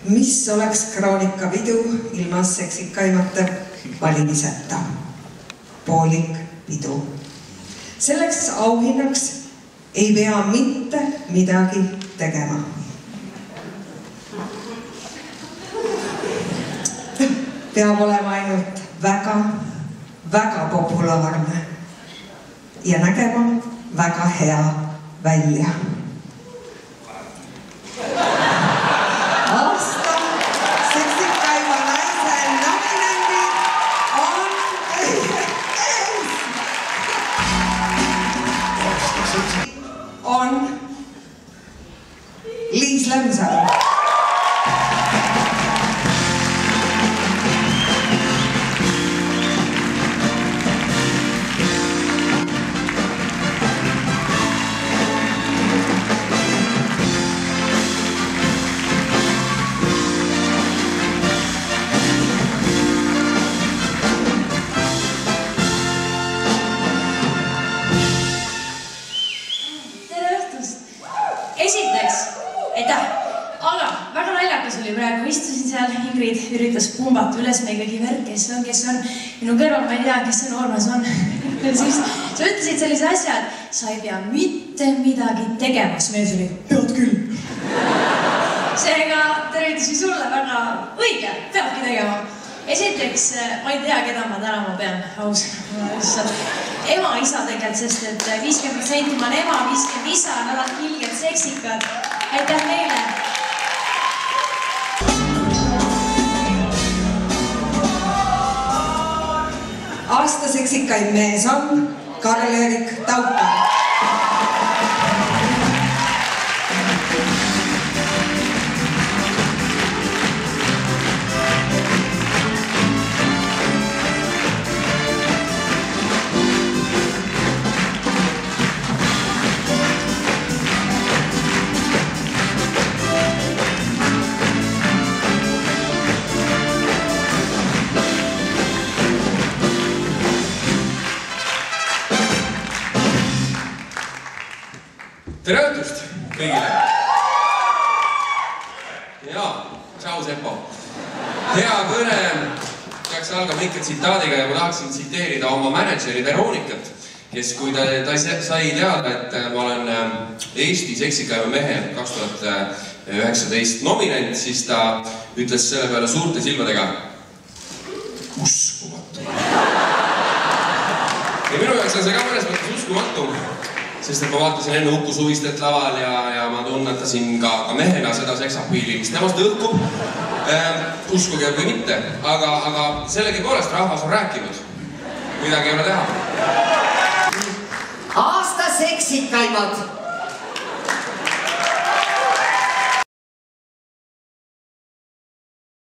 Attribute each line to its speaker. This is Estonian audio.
Speaker 1: Mis oleks kroonikapidu ilma seksikaimate valimiseta? Poolik pidu. Selleks auhinnaks ei pea mitte midagi tegema. Peab olema ainult väga populaarne ja nägema väga hea välja. Aasta seksikaima naise nominendid on Liis Lemsalu.
Speaker 2: Esiteks, aitäh, aga väga naljakas oli praegu, istusin seal, Ingrid üritas pumbata üles meigagi värk, kes on, minu kõrval ma ei tea, kes see noormees on. Ja siis sa ütlesid sellise asja, et sa ei pea mitte midagi tegema, siis mees oli, pead küll. Seega tervitusi sulle väga õige, peabki tegema. Esiteks, ma ei tea, keda ma tänama pean, ausalt. Ema isa tegelikult, sest et 50% ma olen ema, 50% isa, nad on ilgelt seksikad. Aitäh meile!
Speaker 1: Aasta seksikaim mees on Karl-Erik Taukar.
Speaker 3: Tere õhtust kõigile! Jaa, tšau Sepo! Hea kõne peaks algama ikka tsitaadiga ja ma tahaksin tsiteerida oma mänedžeri Veronikat, kes kui ta sai teada, et ma olen Eesti seksikaima mehe 2019 nominent, siis ta ütles selle peale suurte silmadega uskumatu. Ja minu jaoks on see ka mõnes mõttes uskumatu. Sest et ma vaatasin enne Uku Suvistet laval ja ma tunnetasin ka mehena seda seksapiili, mis temast õhkub. Uskuge või mitte, aga sellegi poolest rahvas on rääkinud. Midagi ei ole teha.
Speaker 4: Aasta seksikaimad